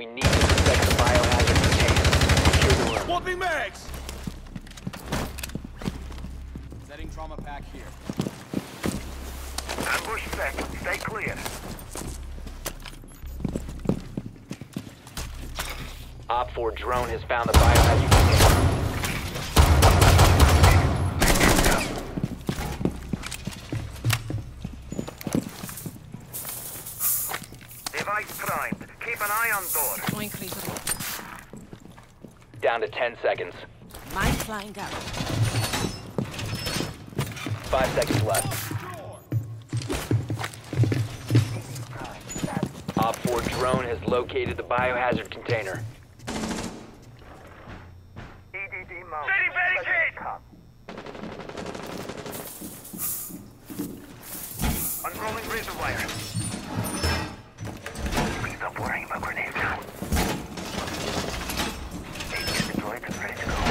We need to protect the biohazard container. Secure the room. Swapping mags! Setting trauma pack here. Ambush set. Stay clear. Op 4 drone has found the biohazard container. Device primed. Keep an eye on door. Going creeper. Down to 10 seconds. Mine flying out. 5 seconds left. Op 4 drone has located the biohazard container. EDD mount. City barricade! Unrolling razor wire. You can stop worrying about grenades now. ADS deployed and ready to go.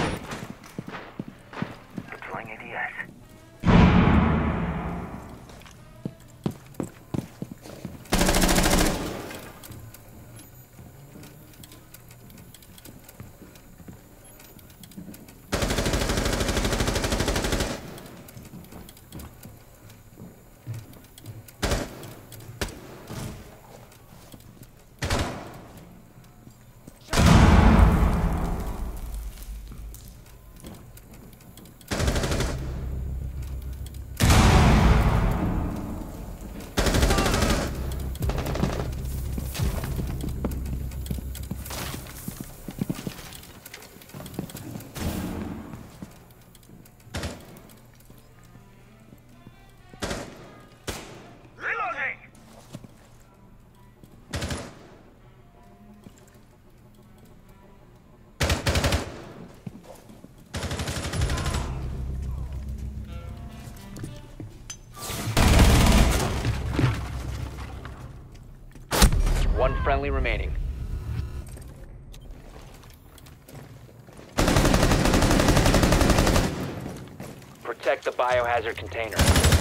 Deploying ADS. One friendly remaining. Protect the biohazard container.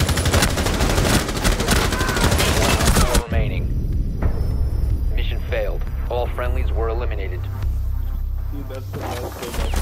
One remaining. Mission failed. All friendlies were eliminated. See, that's the last game.